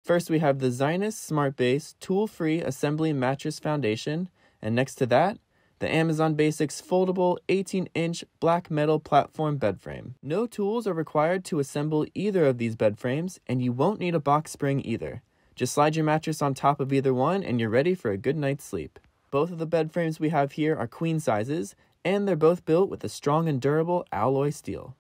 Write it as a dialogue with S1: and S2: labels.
S1: First, we have the ZINUS SmartBase tool-free assembly mattress foundation, and next to that, the Amazon Basics foldable 18-inch black metal platform bed frame. No tools are required to assemble either of these bed frames, and you won't need a box spring either. Just slide your mattress on top of either one, and you're ready for a good night's sleep. Both of the bed frames we have here are queen sizes, and they're both built with a strong and durable alloy steel.